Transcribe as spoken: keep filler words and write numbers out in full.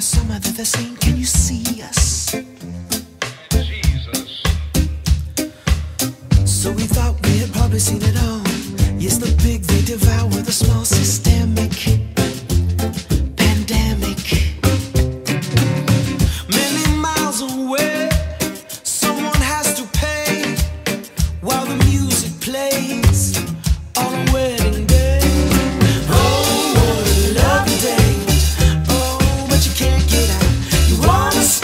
some other the same. Can you see us? Jesus. So we thought we had probably seen it all. Yes, the big they devour the small, systemic pandemic. Many miles away, someone has to pay while the music plays on a wedding day. Oh, what a lovely day. Oh, but you can't get out. You wanna